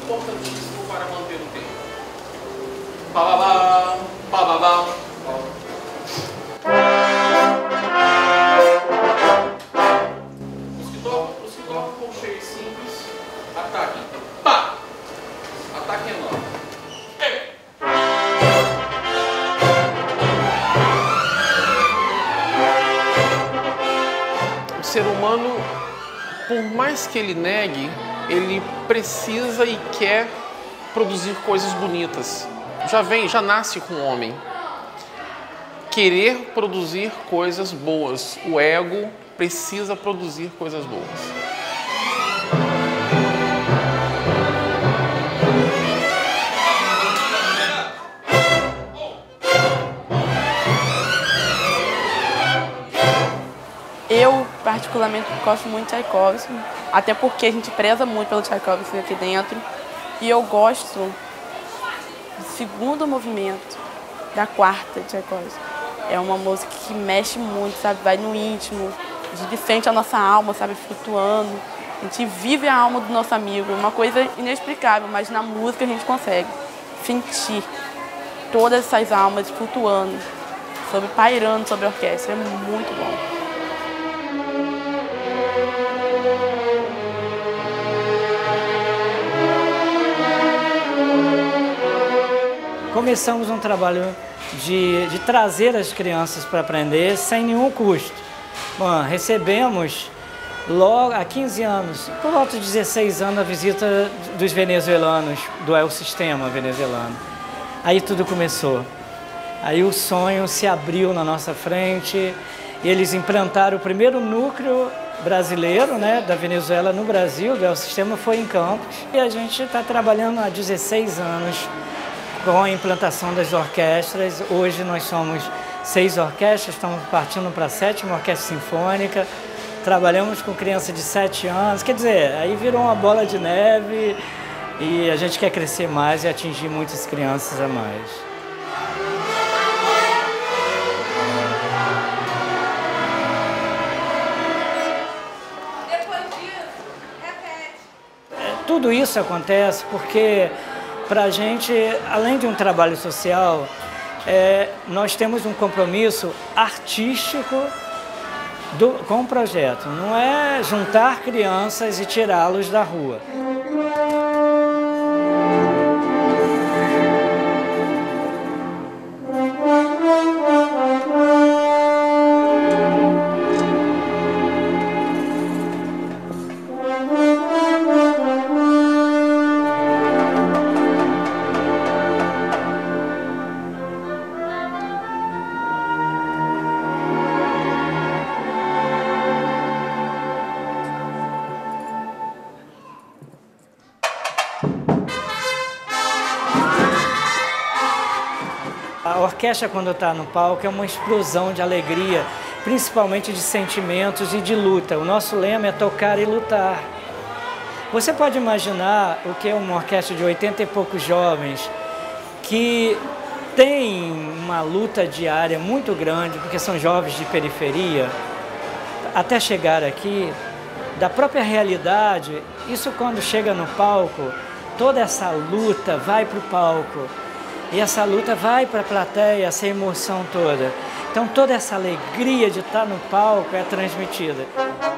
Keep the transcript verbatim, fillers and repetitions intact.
importantíssimo para manter o tempo. Bababá, bababá. Os que tocam, os que tocam com cheio simples, ataquem. Pá! Ataque enorme. O ser humano, por mais que ele negue, ele precisa e quer produzir coisas bonitas. Já vem, já nasce com o homem. Querer produzir coisas boas. O ego precisa produzir coisas boas. Eu, particularmente, gosto muito de Tchaikovsky, até porque a gente preza muito pelo Tchaikovsky aqui dentro. E eu gosto do segundo movimento da quarta de Tchaikovsky. É uma música que mexe muito, sabe? Vai no íntimo, a gente sente a nossa alma, sabe? Flutuando. A gente vive a alma do nosso amigo, uma coisa inexplicável, mas na música a gente consegue sentir todas essas almas flutuando, sobre, pairando sobre a orquestra. É muito bom. Começamos um trabalho de, de trazer as crianças para aprender sem nenhum custo. Bom, recebemos logo há quinze anos, por volta de dezesseis anos, a visita dos venezuelanos, do El Sistema venezuelano. Aí tudo começou. Aí o sonho se abriu na nossa frente e eles implantaram o primeiro núcleo brasileiro, né, da Venezuela no Brasil, do El Sistema, foi em Campos. E a gente está trabalhando há dezesseis anos com a implantação das orquestras. Hoje nós somos seis orquestras, estamos partindo para a sétima orquestra sinfônica. Trabalhamos com criança de sete anos, quer dizer, aí virou uma bola de neve e a gente quer crescer mais e atingir muitas crianças a mais. Depois disso, repete. Tudo isso acontece porque, para a gente, além de um trabalho social, é, nós temos um compromisso artístico do, com o projeto. Não é juntar crianças e tirá-los da rua. A orquestra, quando está no palco, é uma explosão de alegria, principalmente de sentimentos e de luta. O nosso lema é tocar e lutar. Você pode imaginar o que é uma orquestra de oitenta e poucos jovens que tem uma luta diária muito grande, porque são jovens de periferia, até chegar aqui, da própria realidade. Isso, quando chega no palco, toda essa luta vai para o palco. E essa luta vai para a plateia, essa emoção toda. Então toda essa alegria de estar no palco é transmitida.